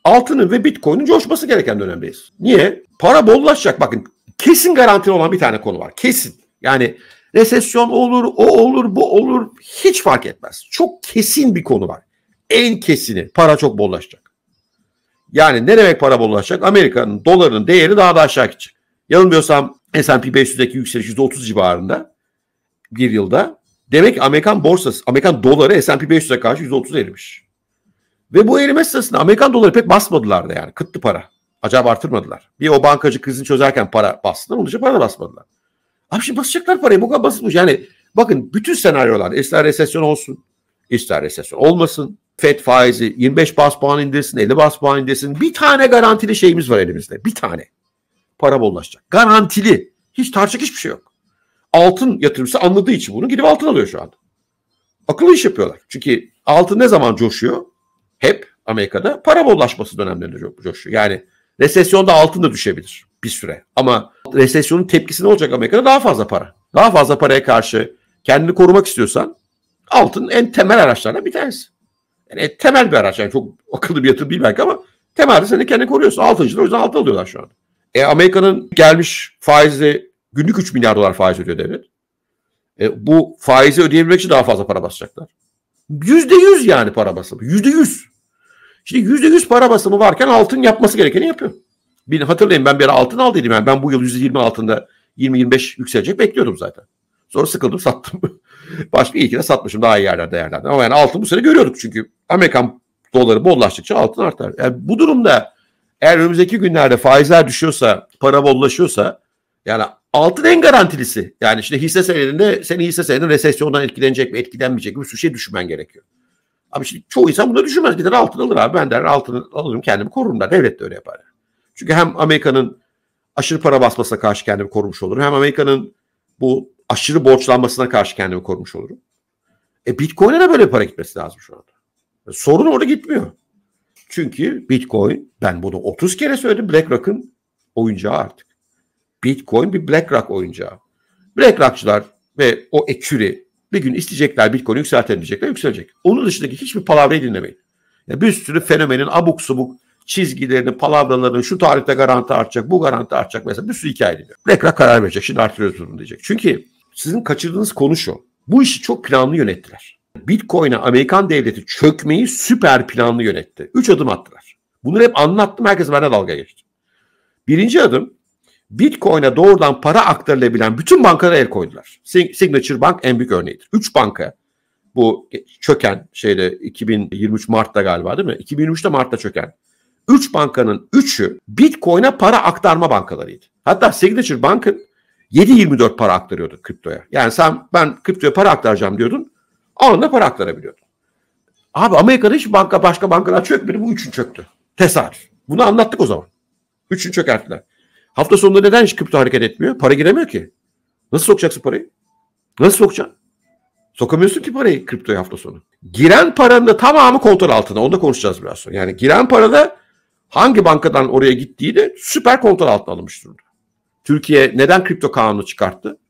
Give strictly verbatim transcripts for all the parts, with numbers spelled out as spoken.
altının ve Bitcoin'in coşması gereken dönemdeyiz. Niye? Para bollaşacak. Bakın kesin garantili olan bir tane konu var. Kesin. Yani resesyon olur, o olur, bu olur. Hiç fark etmez. Çok kesin bir konu var. En kesini. Para çok bollaşacak. Yani ne demek para bollaşacak? Amerika'nın dolarının değeri daha da aşağı gidecek. Yanılmıyorsam S and P beş yüzdeki yükseliş yüzde otuz civarında bir yılda. Demek ki Amerikan borsası, Amerikan doları S and P beş yüze karşı yüzde otuz erimiş. Ve bu erime sırasında Amerikan doları pek basmadılar da yani. Kıttı para. Acayip artırmadılar. Bir o bankacı krizini çözerken para bastılar. Onun için para da basmadılar. Abi şimdi basacaklar parayı. Bu kadar basılmış. Yani bakın bütün senaryolar, ister resesyon olsun, ister resesyon olmasın. Fed faizi yirmi beş bas puan indirsin, elli bas puan indirsin. Bir tane garantili şeyimiz var elimizde. Bir tane. Para bollaşacak. Garantili. Hiç tartışacak hiçbir şey yok. Altın yatırımcısı anladığı için bunu gidip altın alıyor şu anda. Akıllı iş yapıyorlar. Çünkü altın ne zaman coşuyor? Hep Amerika'da para bollaşması dönemlerinde coşuyor. Yani resesyonda altın da düşebilir bir süre. Ama resesyonun tepkisi ne olacak Amerika'da? Daha fazla para. Daha fazla paraya karşı kendini korumak istiyorsan altın en temel araçlardan bir tanesi. Yani temel bir araç. Yani çok akıllı bir yatırım değil belki ama temelde seni kendini koruyorsun. Altıncılar o yüzden altın alıyorlar şu anda. E Amerika'nın gelmiş faizi günlük üç milyar dolar faiz ödüyor devlet. E, bu faizi ödeyebilmek için daha fazla para basacaklar. Yüzde yüz yani para basımı. Yüzde yüz. Şimdi yüzde yüz para basımı varken altın yapması gerekeni yapıyor. Bir hatırlayın ben bir ara altın aldıydım. Yani ben bu yıl yüzde yirmi altında yirmi yirmi beş yükselecek bekliyordum zaten. Sonra sıkıldım sattım. Başka iyi ki de satmışım daha iyi yerlerde değerlerden. Ama yani altın bu sene görüyorduk çünkü Amerikan doları bollaştıkça altın artar. Yani bu durumda eğer önümüzdeki günlerde faizler düşüyorsa, para bollaşıyorsa yani altın en garantilisi. Yani işte hisse senedinde senin hisse senedin resesyondan etkilenecek mi, etkilenmeyecek mi bir sürü şey düşünmen gerekiyor. Ama şimdi çoğu insan bunu düşünmez. Gider altın alır abi. Ben der altını alırım kendimi korurum der. Devlet de öyle yapar. Çünkü hem Amerika'nın aşırı para basmasına karşı kendimi korumuş olurum. Hem Amerika'nın bu aşırı borçlanmasına karşı kendimi korumuş olurum. E Bitcoin'e de böyle para gitmesi lazım şu anda. Sorun orada gitmiyor. Çünkü Bitcoin, ben bunu otuz kere söyledim, BlackRock'ın oyuncağı artık. Bitcoin bir BlackRock oyuncağı. BlackRock'çılar ve o eküri bir gün isteyecekler Bitcoin'i yükseltelim diyecekler, yükselecek. Onun dışındaki hiçbir palavrayı dinlemeyin. Yani bir sürü fenomenin abuk subuk çizgilerini, palavralarını şu tarihte garanti artacak, bu garanti artacak mesela bir sürü hikaye dinliyor. BlackRock karar verecek, şimdi artırıyoruz bunu diyecek. Çünkü sizin kaçırdığınız konu şu. Bu işi çok planlı yönettiler. Bitcoin'e Amerikan devleti çökmeyi süper planlı yönetti. Üç adım attılar. Bunları hep anlattım, herkes bana dalga geçti. Birinci adım, Bitcoin'e doğrudan para aktarılabilen bütün bankalara el koydular. Signature Bank en büyük örneğidir. Üç banka bu çöken şeyde iki bin yirmi üç Mart'ta galiba değil mi? iki bin yirmi üçte Mart'ta çöken. Üç bankanın üçü Bitcoin'e para aktarma bankalarıydı. Hatta Signature Bank'ın yedi yirmi dört para aktarıyordu kriptoya. Yani sen ben kriptoya para aktaracağım diyordun. Anında para aktarabiliyordun. Abi Amerika'da hiç banka başka bankalar çökmedi. Bu üçün çöktü. Tesadüf. Bunu anlattık o zaman. Üçün çökerttiler. Hafta sonunda neden hiç kripto hareket etmiyor? Para giremiyor ki. Nasıl sokacaksın parayı? Nasıl sokacaksın? Sokamıyorsun ki parayı kriptoya hafta sonu. Giren paranın da tamamı kontrol altında. Onu da konuşacağız biraz sonra. Yani giren parada hangi bankadan oraya gittiği de süper kontrol altına alınmış durumda. Türkiye neden kripto kanunu çıkarttı?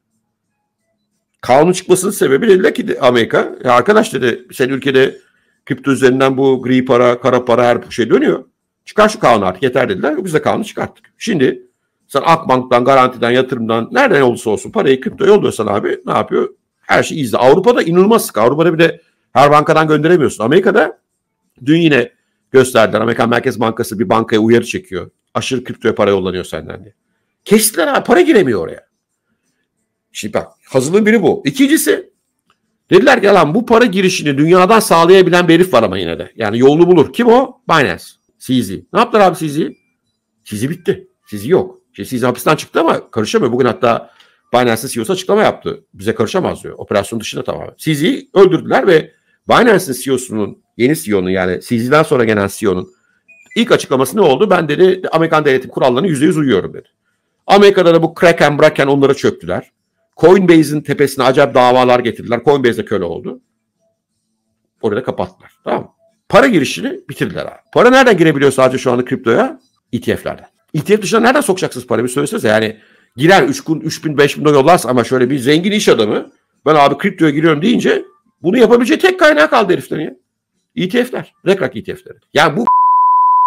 Kanun çıkmasının sebebi dediler ki Amerika, ya arkadaş dedi senin ülkede kripto üzerinden bu gri para, kara para her şey dönüyor. Çıkar şu kanunu artık yeter dediler. Biz de kanunu çıkarttık. Şimdi sen Akbank'tan, garantiden, yatırımdan nereden olursa olsun parayı kripto yolluyorsan abi ne yapıyor? Her şey izle. Avrupa'da inanılmaz sık. Avrupa'da bir de her bankadan gönderemiyorsun. Amerika'da dün yine gösterdiler. Amerikan Merkez Bankası bir bankaya uyarı çekiyor. Aşırı kriptoya para yollanıyor senden diye. Kestiler abi. Para giremiyor oraya. Şimdi bak hazırlığın biri bu. İkincisi dediler ki lan bu para girişini dünyadan sağlayabilen bir herif var ama yine de. Yani yolunu bulur. Kim o? Binance. C Z. Ne yaptılar abi C Z? C Z bitti. C Z yok. C Z hapisten çıktı ama karışamıyor. Bugün hatta Binance'ın C E O'su açıklama yaptı. Bize karışamaz diyor. Operasyon dışında tamamen. C Z'yi öldürdüler ve Binance'ın C E O'sunun, yeni C E O'nun yani C Z'den sonra gelen C E O'nun ilk açıklaması ne oldu? Ben dedi Amerikan devletin kurallarına yüzde yüz uyuyorum dedi. Amerika'da da bu Kraken, Braken onlara çöktüler. Coinbase'in tepesine acayip davalar getirdiler. Coinbase'de köle oldu. Orada kapattılar. Tamam mı? Para girişini bitirdiler abi. Para nereden girebiliyor sadece şu anda kriptoya? E T F'lerden. E T F dışında nereden sokacaksınız parayı? Bir söylesenize. Yani girer üç bin, üç bin, beş bin dolar yollarsa ama şöyle bir zengin iş adamı ben abi kriptoya giriyorum deyince bunu yapabileceği tek kaynağı kaldı heriflerin ya. E T F'ler. BlackRock E T F'leri. Yani bu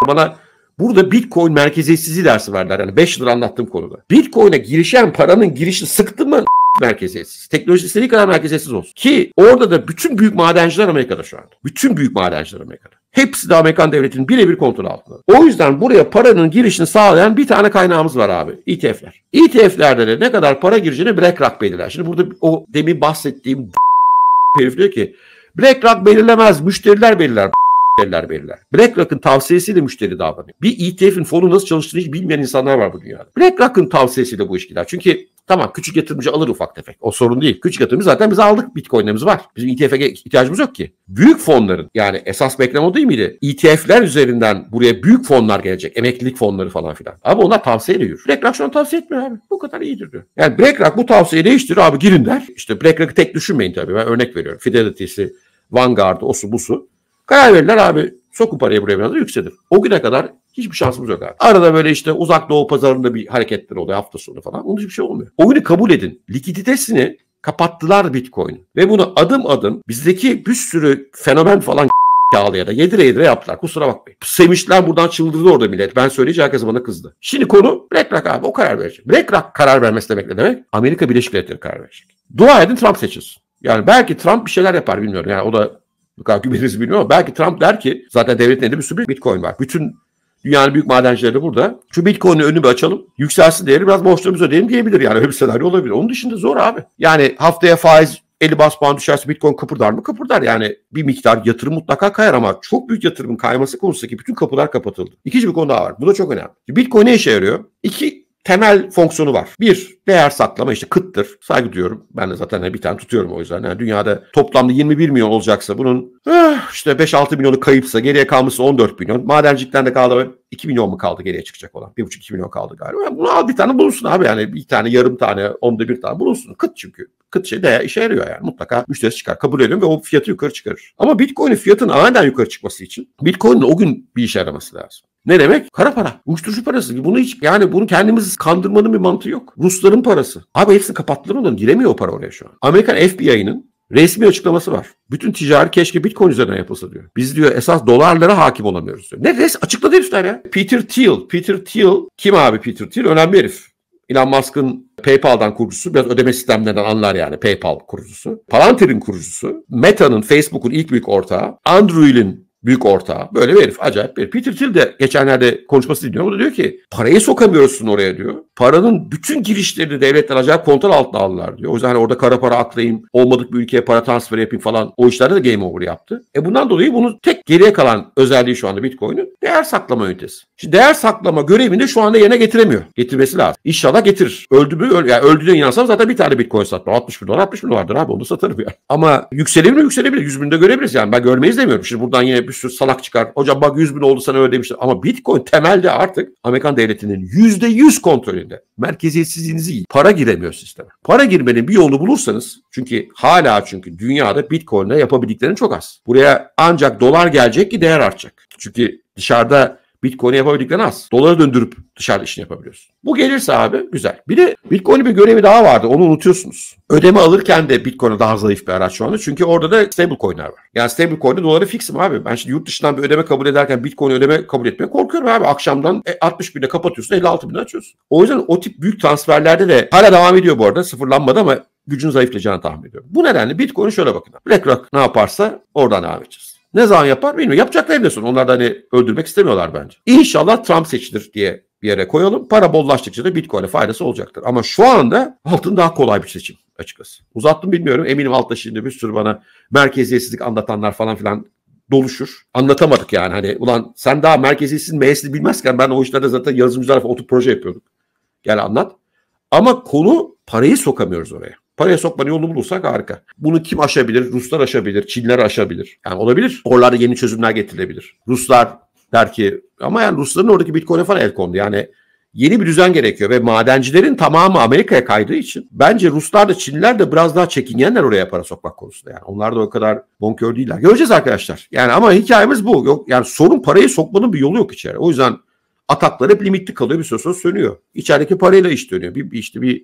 bana burada Bitcoin merkeziyetsizliği dersi verdiler. Yani beş yıldır anlattığım konuda. Bitcoin'e girişen paranın girişi sıktı mı merkeziyetsiz. Teknoloji istediği kadar merkeziyetsiz olsun. Ki orada da bütün büyük madenciler Amerika'da şu anda. Bütün büyük madenciler Amerika'da. Hepsi de Amerikan devletinin birebir kontrolü altında. O yüzden buraya paranın girişini sağlayan bir tane kaynağımız var abi. E T F'ler. E T F'lerde de ne kadar para gireceğini BlackRock belirler. Şimdi burada o demin bahsettiğim herif diyor ki BlackRock belirlemez, müşteriler belirler. Müşteriler belirler. BlackRock'ın tavsiyesiyle müşteri davranıyor. Bir E T F'in fonu nasıl çalıştığını hiç bilmeyen insanlar var bu dünyada. BlackRock'ın tavsiyesiyle bu iş gider. Çünkü tamam küçük yatırımcı alır ufak tefek. O sorun değil. Küçük yatırımcı zaten biz aldık. Bitcoin'lerimiz var. Bizim E T F'e ihtiyacımız yok ki. Büyük fonların yani esas bekleme o değil miydi? E T F'ler üzerinden buraya büyük fonlar gelecek. Emeklilik fonları falan filan. Abi onlar tavsiyeyle yürür. BlackRock şu an tavsiye etmiyor abi. Bu kadar iyidir diyor. Yani BlackRock bu tavsiyeyi değiştirir abi girin der. İşte BlackRock'ı tek düşünmeyin tabii. Ben örnek veriyorum. Fidelity'si, Vanguard'ı, osu busu. Karar verirler abi. Sokun parayı buraya biraz da yükselir. O güne kadar hiçbir şansımız yok abi. Arada böyle işte uzak doğu pazarında bir hareketler oluyor hafta sonu falan. Onun hiçbir şey olmuyor. O günü kabul edin. Likiditesini kapattılar Bitcoin. Ve bunu adım adım bizdeki bir sürü fenomen falan ya da yedire yedire yaptılar. Kusura bakmayın. Sevinçler buradan çıldırdı orada millet. Ben söyleyince herkes bana kızdı. Şimdi konu BlackRock abi. O karar verecek. BlackRock karar vermesi demek ne demek? Amerika Birleşik Devletleri karar verecek. Dua edin Trump seçilsin. Yani belki Trump bir şeyler yapar bilmiyorum. Yani o da bu kadar güveniriz bilmiyorum ama belki Trump der ki zaten devletin elinde bir sürü Bitcoin var. Bütün dünyanın büyük madencileri de burada. Şu Bitcoin'in önünü bir açalım. Yükselsin değeri biraz borçlarımızı ödeyelim diyebilir yani. Öyle bir senaryo olabilir. Onun dışında zor abi. Yani haftaya faiz elli bas puan düşerse Bitcoin kıpırdar mı? Kıpırdar. Yani bir miktar yatırım mutlaka kayar ama çok büyük yatırımın kayması konusundaki bütün kapılar kapatıldı. İkinci bir konu daha var. Bu da çok önemli. Bitcoin ne işe yarıyor? İki temel fonksiyonu var. Bir, değer saklama işte kıttır. Saygı duyuyorum. Ben de zaten bir tane tutuyorum o yüzden. Yani dünyada toplamda yirmi bir milyon olacaksa bunun işte beş altı milyonu kayıpsa geriye kalmışsa on dört milyon. Madencilikten de kaldı iki milyon mu kaldı geriye çıkacak olan? bir buçuk iki milyon kaldı galiba. Yani bunu al bir tane bulunsun abi yani bir tane yarım tane onda bir tane bulunsun. Kıt çünkü. Kıt şey değer işe yarıyor yani. Mutlaka müşterisi çıkar. Kabul ediyorum ve o fiyatı yukarı çıkarır. Ama Bitcoin'in fiyatının aniden yukarı çıkması için Bitcoin'in o gün bir işe yaraması lazım. Ne demek? Kara para. Uyuşturucu parası. Bunu hiç yani bunu kendimizi kandırmanın bir mantığı yok. Rusların parası. Abi hepsini kapattılar ondan. Giremiyor o para oraya şu an. Amerikan F B I'nin resmi açıklaması var. Bütün ticari keşke Bitcoin üzerinden yapılsa diyor. Biz diyor esas dolarlara hakim olamıyoruz diyor. Ne res? Açıkladı herifler ya. Peter Thiel. Peter Thiel. Kim abi Peter Thiel? Önemli herif. Elon Musk'ın PayPal'dan kurucusu, biraz ödeme sistemlerinden anlar yani PayPal kurucusu. Palantir'in kurucusu, Meta'nın, Facebook'un ilk büyük ortağı, Anduril'in büyük ortağı. Böyle bir herif, acayip bir herif. Peter Thiel de geçenlerde konuşması dinliyor. O da diyor ki parayı sokamıyorsun oraya diyor. Paranın bütün girişlerini devletler acayip kontrol altına aldılar diyor. O yüzden hani orada kara para aklayayım, olmadık bir ülkeye para transfer yapayım falan. O işlerde de game over yaptı. E bundan dolayı bunun tek geriye kalan özelliği şu anda Bitcoin'in değer saklama ünitesi. Şimdi değer saklama görevini de şu anda yerine getiremiyor. Getirmesi lazım. İnşallah getirir. Öldü mü? Öl yani öldüğüne inansam zaten bir tane Bitcoin satmam. altmış bin dolar, altmış bin dolardır abi. Onu satarım yani. Ama yükselebilir mi? Yükselebilir. yüz binde görebiliriz yani. Ben görmeyiz demiyorum. Şimdi buradan yine bir sürü salak çıkar. Hocam bak yüz bin oldu sana öyle demişler. Ama Bitcoin temelde artık Amerikan devletinin yüzde yüz kontrolünde. Merkeziyetsizliğinizi yiyin. Para giremiyor sisteme. Para girmenin bir yolunu bulursanız çünkü hala çünkü dünyada Bitcoin'le yapabildiklerin çok az. Buraya ancak dolar gelecek ki değer artacak. Çünkü dışarıda Bitcoin'i yapabildiklerini az. Dolara döndürüp dışarıda işini yapabiliyorsun. Bu gelirse abi güzel. Bir de Bitcoin'in bir görevi daha vardı. Onu unutuyorsunuz. Ödeme alırken de Bitcoin'e daha zayıf bir araç şu anda. Çünkü orada da stablecoin'ler var. Yani stablecoin'de doları fixim abi. Ben şimdi yurt dışından bir ödeme kabul ederken Bitcoin ödeme kabul etmeye korkuyorum abi. Akşamdan altmış bine kapatıyorsun, elli altı bine açıyorsun. O yüzden o tip büyük transferlerde de hala devam ediyor bu arada. Sıfırlanmadı ama gücün zayıflayacağını tahmin ediyorum. Bu nedenle Bitcoin'i şöyle bakın. BlackRock ne yaparsa oradan devam edeceğiz. Ne zaman yapar bilmiyorum. Yapacaklar en son. Onlar da hani öldürmek istemiyorlar bence. İnşallah Trump seçilir diye bir yere koyalım. Para bollaştıkça da Bitcoin'e faydası olacaktır. Ama şu anda altın daha kolay bir seçim açıkçası. Uzattım bilmiyorum. Eminim altta şimdi bir sürü bana merkeziyetsizlik anlatanlar falan filan doluşur. Anlatamadık yani. Hani ulan sen daha merkeziyetsiz meyesini bilmezken ben o işlerde zaten yazılımcılarla oturup proje yapıyorduk. Gel anlat. Ama konu parayı sokamıyoruz oraya. Paraya sokmanın yolunu bulursak harika. Bunu kim aşabilir? Ruslar aşabilir. Çinler aşabilir. Yani olabilir. Oralarda yeni çözümler getirilebilir. Ruslar der ki ama yani Rusların oradaki Bitcoin'e falan el kondu. Yani yeni bir düzen gerekiyor ve madencilerin tamamı Amerika'ya kaydığı için bence Ruslar da Çinliler de biraz daha çekingenler oraya para sokmak konusunda. Yani onlar da o kadar bonkör değiller. Göreceğiz arkadaşlar. Yani ama hikayemiz bu. Yok yani sorun parayı sokmanın bir yolu yok içeri. O yüzden ataklar hep limitli kalıyor. Bir süre sonra sönüyor. İçerideki parayla iş dönüyor. Bir, bir işte bir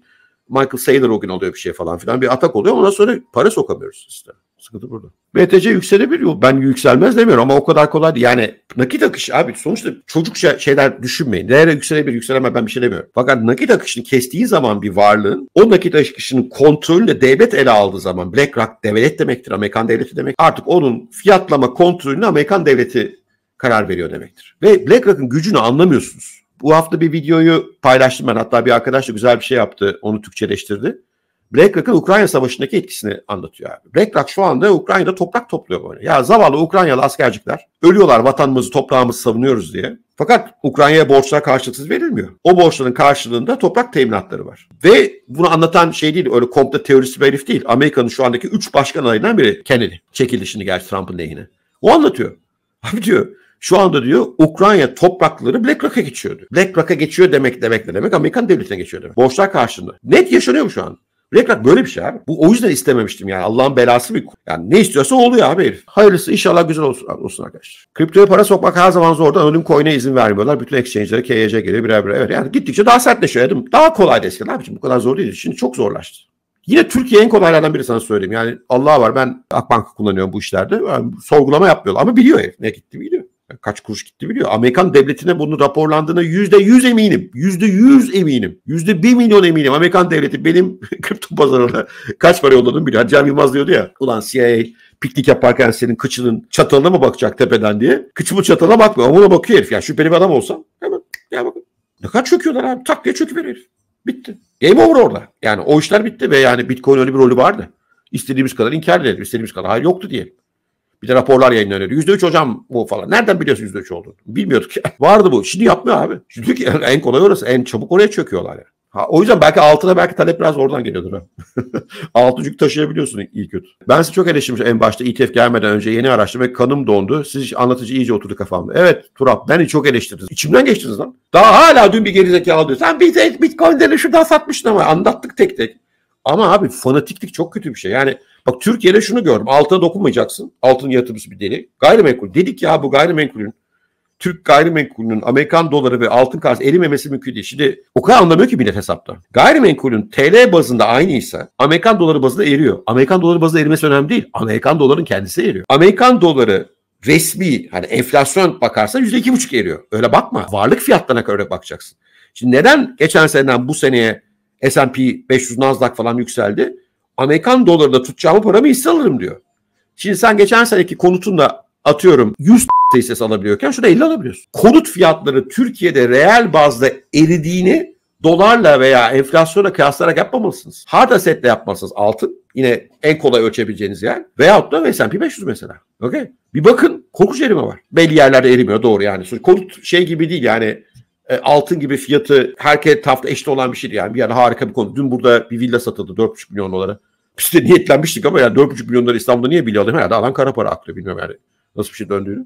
Michael Saylor o gün alıyor bir şey falan filan. Bir atak oluyor. Ondan sonra para sokamıyoruz sisteme. Sıkıntı burada. B T C yükselebiliyor. Ben yükselmez demiyorum ama o kadar kolay değil. Yani nakit akışı abi sonuçta çocukça şeyler düşünmeyin. Değer yükselebilir, yükselemez ben bir şey demiyorum. Fakat nakit akışını kestiği zaman bir varlığın o nakit akışının kontrolünü devlet ele aldığı zaman BlackRock devlet demektir. Amerikan devleti demek. Artık onun fiyatlama kontrolünü Amerikan devleti karar veriyor demektir. Ve BlackRock'ın gücünü anlamıyorsunuz. Bu hafta bir videoyu paylaştım ben. Hatta bir arkadaş da güzel bir şey yaptı. Onu Türkçeleştirdi. BlackRock'ın Ukrayna Savaşı'ndaki etkisini anlatıyor abi. BlackRock şu anda Ukrayna'da toprak topluyor böyle. Ya zavallı Ukraynalı askercikler ölüyorlar vatanımızı, toprağımızı savunuyoruz diye. Fakat Ukrayna'ya borçlar karşılıksız verilmiyor. O borçların karşılığında toprak teminatları var. Ve bunu anlatan şey değil, öyle komplo teorisi bir herif değil. Amerika'nın şu andaki üç başkan adayından biri Kennedy. Çekildi şimdi gerçi Trump'ın lehine. O anlatıyor. Abi diyor şu anda diyor Ukrayna toprakları BlackRock'a geçiyor diyor. BlackRock'a geçiyor demek demek ne demek? Amerikan devletine geçiyor demek. Borçlar karşılığında. Net yaşanıyor mu şu an? BlackRock böyle bir şey abi. Bu o yüzden istememiştim yani. Allah'ın belası bir. Yani ne istiyorsa oluyor abi herif. Hayırlısı inşallah güzel olsun, olsun arkadaşlar. Kriptoya para sokmak her zaman zor. Anonim coin'e izin vermiyorlar. Bütün exchange'lere K Y C geliyor birer birer. Evet yani gittikçe daha sertleşiyor. Değil mi? Daha kolay eskiden abiciğim. Bu kadar zor değil. Şimdi çok zorlaştı. Yine Türkiye en kolaylardan biri sana söyleyeyim. Yani Allah var ben Akbank'ı kullanıyorum bu işlerde. Yani sorgulama yapmıyorlar ama biliyor herif. Ne gitti biliyor. Kaç kuruş gitti biliyor. Amerikan devletine bunu raporlandığına yüzde yüz eminim. Yüzde yüz eminim. Yüzde bir milyon eminim. Amerikan devleti benim kripto pazarına kaç para yolladığımı biliyor. Hani Cem Yılmaz diyordu ya. Ulan C I A piknik yaparken senin kıçının çatalına mı bakacak tepeden diye. Kıçımın çatalına bakmıyor. Ama ona bakıyor herif. Yani şüpheli bir adam olsam hemen ya bakın. Ne kadar çöküyorlar abi. Tak diye çöküverir herif. Bitti. Game over orada. Yani o işler bitti ve yani Bitcoin öyle bir rolü vardı. İstediğimiz kadar inkar edelim. İstediğimiz kadar hayır yoktu diyelim. Bir de raporlar yayınlanıyordu. yüzde üç hocam bu falan. Nereden biliyorsun yüzde üç olduğunu? Bilmiyorduk ya. Vardı bu. Şimdi yapmıyor abi. Çünkü en kolay orası. En çabuk oraya çöküyorlar yani. Ha, o yüzden belki altına belki talep biraz oradan geliyordur. Ha. Altı yük taşıyabiliyorsun iyi kötü. Ben sizi çok eleştirmişim en başta E T F gelmeden önce yeni araştırma ve kanım dondu. Siz anlatıcı iyice oturdu kafamda. Evet Turap beni çok eleştirdiniz. İçimden geçtiniz lan. Daha hala dün bir gerizekalı diyor. Sen Bitcoin'leri şuradan satmıştın ama anlattık tek tek. Ama abi fanatiklik çok kötü bir şey. Yani bak Türkiye'de şunu gördüm. Altına dokunmayacaksın. Altın yatırımcısı bir deli. Gayrimenkul. Dedik ya bu gayrimenkulün Türk gayrimenkulünün Amerikan doları ve altın karşısında erimemesi mümkün değil. Şimdi o kadar anlamıyor ki millet hesapta. Gayrimenkulün T L bazında aynıysa Amerikan doları bazında eriyor. Amerikan doları bazında erimesi önemli değil. Amerikan doların kendisi eriyor. Amerikan doları resmi hani enflasyon bakarsan yüzde iki buçuk eriyor. Öyle bakma. Varlık fiyatlarına göre bakacaksın. Şimdi neden geçen seneden bu seneye S and P beş yüz Nasdaq falan yükseldi? Amerikan dolarında tutacağımı paramı hisse alırım diyor. Şimdi sen geçen seneki konutunda atıyorum yüz hissesi alabiliyorken şurada elli alabiliyorsun. Konut fiyatları Türkiye'de reel bazda eridiğini dolarla veya enflasyona kıyaslayarak yapmamalısınız. Hard assetle yapmalısınız. Altın yine en kolay ölçebileceğiniz yer. Veyahut da S and P beş yüz mesela. Okay. Bir bakın korkunç erime var. Belli yerlerde erimiyor doğru yani. Konut şey gibi değil yani. Altın gibi fiyatı herkes tarafta eşit olan bir şey yani. Bir yani harika bir konu. Dün burada bir villa satıldı dört buçuk milyon dolara. Biz de niyetlenmiştik ama yani dört buçuk milyon dolara İstanbul'da niye villa alayım? Herhalde alan kara para aklıyor bilmiyorum yani. Nasıl bir şey döndüğünü.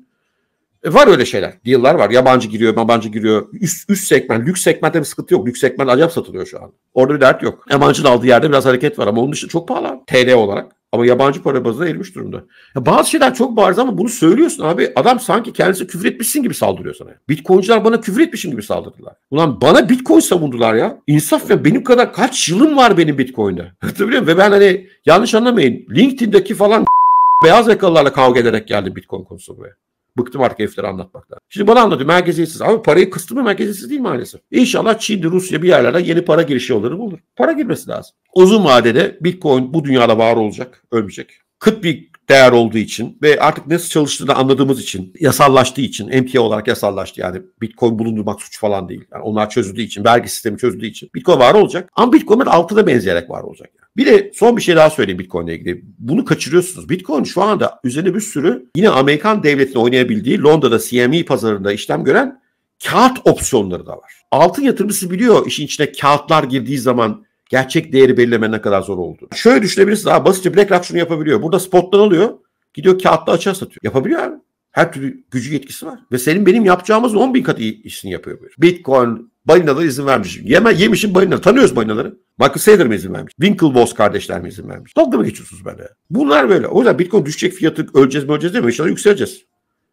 E var öyle şeyler. Deal'lar var. Yabancı giriyor, yabancı giriyor. Üst, üst segment, lüks segmentte bir sıkıntı yok. Lüks segment acayip satılıyor şu an. Orada bir dert yok. Yabancının aldığı yerde biraz hareket var ama onun dışında çok pahalı. T L olarak. Ama yabancı para bazında erimiş durumda. Ya bazı şeyler çok bariz ama bunu söylüyorsun abi. Adam sanki kendisi küfür etmişsin gibi saldırıyor sana. Bitcoin'ciler bana küfür etmişim gibi saldırdılar. Ulan bana Bitcoin savundular ya. İnsaf ya benim kadar kaç yılım var benim Bitcoin'de. Hatırlıyor musun? Ve ben hani yanlış anlamayın. LinkedIn'deki falan beyaz yakalılarla kavga ederek geldim Bitcoin konusunda buraya. Bıktım artık herifleri anlatmaktan. Şimdi bana anlatıyor merkeziyetsiz. Abi parayı kıstı mı merkeziyetsiz değil maalesef. İnşallah Çin'de Rusya bir yerlerden yeni para girişi yolları bulur. Para girmesi lazım. Uzun vadede Bitcoin bu dünyada var olacak. Ölmeyecek. Kıt bir değer olduğu için ve artık nasıl çalıştığını anladığımız için yasallaştığı için M T A olarak yasallaştı. Yani Bitcoin bulundurmak suç falan değil. Yani onlar çözüldüğü için vergi sistemi çözüldüğü için Bitcoin var olacak. Ama Bitcoin'in altına benzeyerek var olacak. Yani. Bir de son bir şey daha söyleyeyim Bitcoin'le ilgili. Bunu kaçırıyorsunuz. Bitcoin şu anda üzerine bir sürü yine Amerikan devletinin oynayabildiği Londra'da C M E pazarında işlem gören kağıt opsiyonları da var. Altın yatırımcısı biliyor işin içine kağıtlar girdiği zaman gerçek değeri belirleme ne kadar zor oldu. Şöyle düşünebilirsiniz abi basitçe BlackRock şunu yapabiliyor. Burada spottan alıyor gidiyor kağıtta açığa satıyor. Yapabiliyor abi. Her türlü gücü yetkisi var. Ve senin benim yapacağımızın on bin katı işini yapıyor. Böyle. Bitcoin balinalara izin vermiş. Yeme, yemişim balinaları. Tanıyoruz balinaları. Michael Saylor mı izin vermiş? Winklevoss kardeşler mi izin vermiş? Dalga mı geçiyorsunuz böyle? Bunlar böyle. O yüzden Bitcoin düşecek fiyatı öleceğiz mi öleceğiz değil mi? İnşallah yükseleceğiz.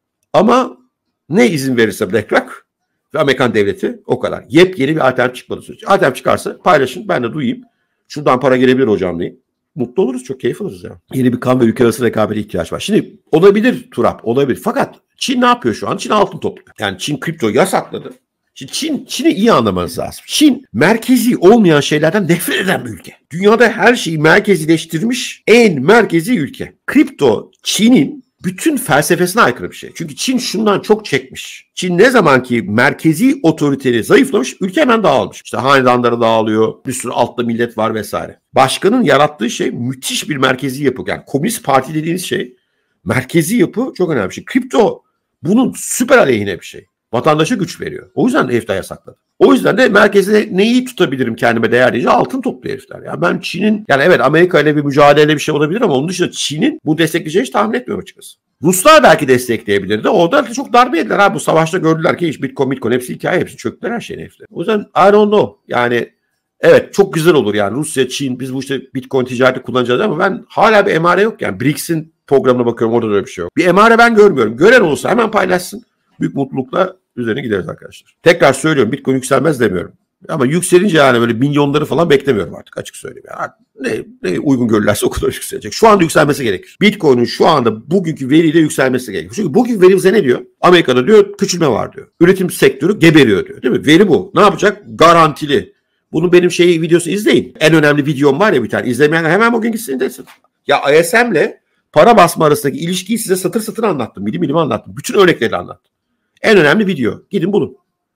Ama ne izin verirse BlackRock ve Amerikan devleti o kadar. Yepyeni bir alternatif çıkmadı sürece. Alternatif çıkarsa paylaşın ben de duyayım. Şuradan para gelebilir hocam diye. Mutlu oluruz, çok keyif alırız ya. Yeni bir kan ve ülke arası rekabete ihtiyaç var. Şimdi olabilir Turap, olabilir. Fakat Çin ne yapıyor şu an? Çin altın topluyor. Yani Çin kripto yasakladı. Şimdi Çin, Çin'i iyi anlamanız lazım. Çin merkezi olmayan şeylerden nefret eden bir ülke. Dünyada her şeyi merkezileştirmiş en merkezi ülke. Kripto Çin'in bütün felsefesine aykırı bir şey. Çünkü Çin şundan çok çekmiş. Çin ne zaman ki merkezi otoriteli zayıflamış, ülke hemen dağılmış. İşte hanedanları dağılıyor, bir sürü altta millet var vesaire. Başkanın yarattığı şey müthiş bir merkezi yapı. Yani Komünist Parti dediğiniz şey, merkezi yapı çok önemli bir şey. Kripto bunun süper aleyhine bir şey. Vatandaşa güç veriyor. O yüzden F D A yasakladı. O yüzden de merkezine neyi tutabilirim kendime değer diyece altın topluyor herifler. Yani ben Çin'in, yani evet Amerika ile bir mücadele bir şey olabilir ama onun dışında Çin'in bu destekleyeceğini hiç tahmin etmiyorum açıkçası. Ruslar belki destekleyebilirdi. Orada çok darbe yediler. Ha, bu savaşta gördüler ki hiç Bitcoin, Bitcoin hepsi hikaye, hepsi çöktüler her şeyin herifler. O yüzden I don't know. Yani evet çok güzel olur yani Rusya, Çin, biz bu işte Bitcoin ticareti kullanacağız ama ben hala bir emare yok yani. B R I C S'in programına bakıyorum, orada da öyle bir şey yok. Bir emare ben görmüyorum. Gören olursa hemen paylaşsın. Büyük mutlulukla üzerine gideriz arkadaşlar. Tekrar söylüyorum, Bitcoin yükselmez demiyorum. Ama yükselince yani böyle milyonları falan beklemiyorum artık, açık söyleyeyim. Yani ne, ne uygun görürlerse o kadar yükselecek. Şu anda yükselmesi gerekir. Bitcoin'in şu anda bugünkü veriyle yükselmesi gerekir. Çünkü bugünkü veri bize ne diyor? Amerika'da diyor küçülme var diyor. Üretim sektörü geberiyor diyor. Değil mi? Veri bu. Ne yapacak? Garantili. Bunu benim şey videosu izleyin. En önemli videom var ya bir tane. İzlemeyenler hemen bugün gitsin desin. Ya I S M'le para basma arasındaki ilişkiyi size satır satır anlattım. Milim milim anlattım. Bütün örnekleri anlattım. En önemli video. Gidin bulun.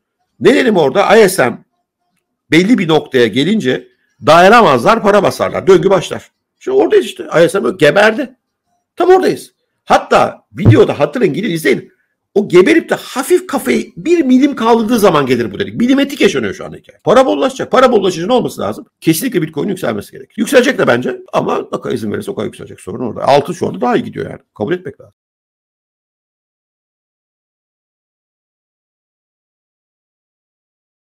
Ne dedim orada? I S M belli bir noktaya gelince dayanamazlar, para basarlar. Döngü başlar. Şimdi oradayız işte. I S M geberdi. Tam oradayız. Hatta videoda hatırlayın, gidin izleyin. O geberip de hafif kafayı bir milim kaldırdığı zaman gelir bu dedik. Milimetrik yaşanıyor şu anda hikaye. Para bollaşacak. Para bollaşınca ne olması lazım? Kesinlikle Bitcoin'in yükselmesi gerekir. Yükselecek de bence ama ne kadar izin verirse o kadar yükselecek. Sorun orada. Altın şu anda daha iyi gidiyor yani. Kabul etmek lazım.